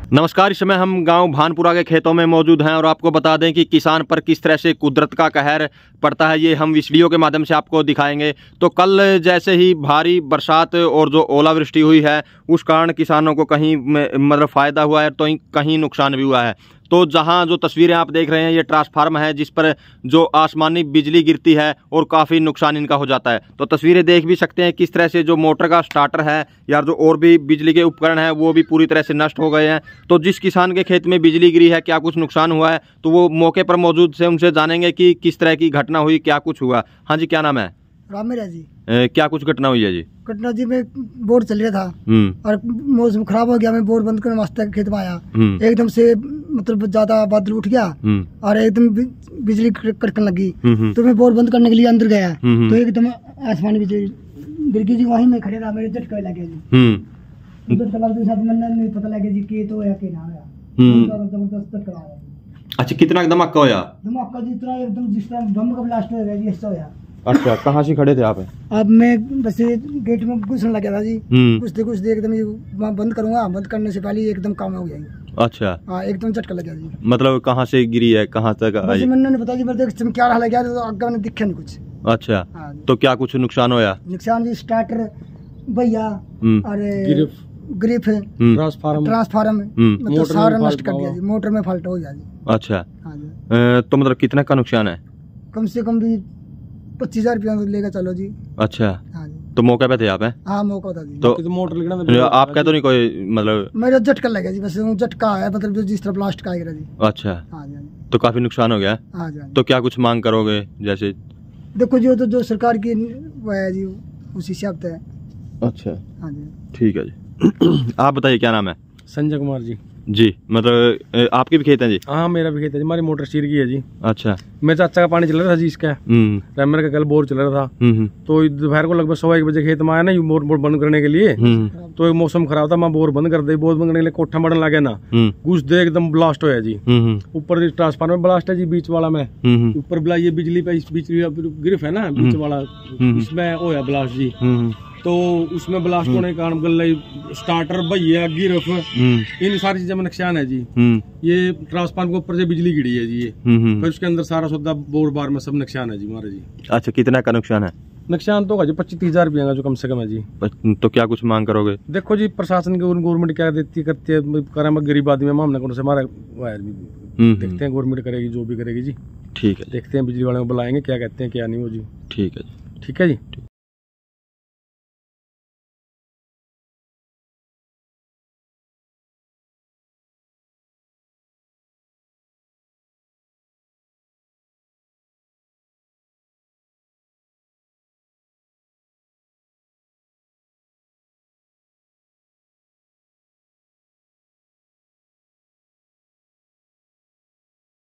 नमस्कार। इस समय हम गांव भानपुरा के खेतों में मौजूद हैं और आपको बता दें कि किसान पर किस तरह से कुदरत का कहर पड़ता है, ये हम इस वीडियो के माध्यम से आपको दिखाएंगे। तो कल जैसे ही भारी बरसात और जो ओलावृष्टि हुई है उस कारण किसानों को कहीं मतलब फ़ायदा हुआ है तो कहीं नुकसान भी हुआ है। तो जहां जो तस्वीरें आप देख रहे हैं ये ट्रांसफार्म है जिस पर जो आसमानी बिजली गिरती है और काफ़ी नुकसान इनका हो जाता है। तो तस्वीरें देख भी सकते हैं किस तरह से जो मोटर का स्टार्टर है या जो और भी बिजली के उपकरण हैं वो भी पूरी तरह से नष्ट हो गए हैं। तो जिस किसान के खेत में बिजली गिरी है, क्या कुछ नुकसान हुआ है, तो वो मौके पर मौजूद से उनसे जानेंगे कि किस तरह की घटना हुई, क्या कुछ हुआ। हाँ जी, क्या नाम है? रामेरा जी। क्या कुछ घटना हुई है जी? घटना जी, मैं बोर चल रहा था और मौसम खराब हो गया। मैं बोर बंद करने वास्ते खेत में आया, एकदम से मतलब ज्यादा बादल उठ गया और एकदम बिजली कड़कने लगी। तो मैं बोर बंद करने के लिए अंदर गया तो एकदम आसमानी बिजली गिर गई जी। वहीं मैं खड़े रहा, मेरे झटका लगे जी। झटका लगते साथ मैंने नहीं पता लगे जी कि तो या कि ना आया। जबरदस्त झटका आया। अच्छा, कितना धमाका होया? धमाका जी इतना एकदम जिस तरह बम का ब्लास्ट हो गया जी, ऐसा होया। अच्छा, कहाँ से खड़े थे आप? अब मैं बस गेट में घुसने लगा था जी। कुछ देर एकदम ये बंद करूंगा, बंद करने से पहले एकदम काम हो गया। अच्छा, हाँ, एकदम झटका लगा जी। मतलब कहाँ से गिरी है, कहाँ तक आई? मैंने नहीं पता जी, मेरे चमक्या रहा लगा तो आगे मैंने दिखा नहीं कुछ। अच्छा, तो क्या कुछ नुकसान होया? नुकसान जी स्टार्टर भैया और ग्रिप ट्रांसफार्म मतलब सारा नष्ट कर दिया जी। मोटर में फॉल्ट हो गया जी। अच्छा, तो मतलब कितने का नुकसान है? कम से कम भी 25,000 रुपया लेगा चलो जी। अच्छा, हाँ जी। तो मौके पे थे आप? हाँ, मौका था जी। तो मोटर आपका तो नहीं कोई मतलब? मेरा झटका लगा जी, बस झटका है मतलब जो जिस तरह ब्लास्ट का आएगा जी। अच्छा, हाँ जी। तो काफी नुकसान हो गया। हाँ जी। तो क्या कुछ मांग करोगे? जैसे देखो जी, जो सरकार की वो है जी उस हिसाब से है। अच्छा, हाँ जी, ठीक है जी। आप बताइए, क्या नाम है? संजय कुमार जी। जी, मतलब आपके भी खेत हैं जी? हाँ, मेरा भी खेत है जी। हमारी मोटर चीर गई है जी। अच्छा, मेरे चाचा का पानी चल रहा था जी इसका। रैमर का कल बोर चल रहा था। तो दोपहर को लगभग 1:15 बजे खेत में आया ना बोर बंद करने के लिए। तो एक मौसम खराब था, मैं बोर बंद कर दी। बोर बंद करने के लिए कोठा मरने लगे ना, घुस दे एकदम ब्लास्ट होया जी। ऊपर ट्रांसफार्मर ब्लास्ट है जी, बीच वाला में ऊपर ये बिजली पे गिरफ है ना बीच वाला, इसमें होया ब्लास्ट जी। तो उसमें ब्लास्ट होने के कारण गले स्टार्टर भैया गिरफ इन सारी चीजों में नुकसान है जी। ये ट्रांसफार्मर के ऊपर से बिजली गिरी है जी। ये फिर उसके अंदर सारा सौदा बोर बार में सब नुकसान है जी हमारा जी। अच्छा, कितना का नुकसान है? नुकसान तो होगा जी 25-30 रुपया का जो कम से कम है जी। तो क्या कुछ मांग करोगे? देखो जी, प्रशासन की गवर्नमेंट क्या देती करती है, गरीब आदमी में हमने कौन से हमारा देखते हैं, गवर्नमेंट करेगी जो भी करेगी जी। ठीक है, देखते हैं, बिजली वाले को बुलाएंगे क्या कहते हैं क्या नहीं वो जी। ठीक है जी। ठीक है जी।